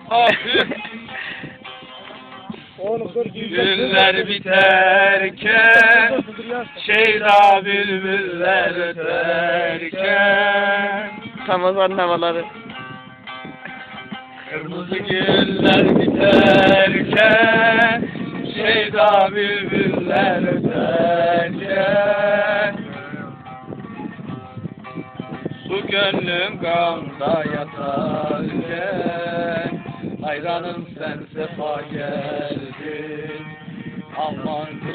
Güller biterken, şeyda bülbüller öterken, Ramazan havaları. kırmızı güller biterken, şeyda bülbüller öterken, bu gönlüm gamda yatarken, hayranım sen sefa geldin, aman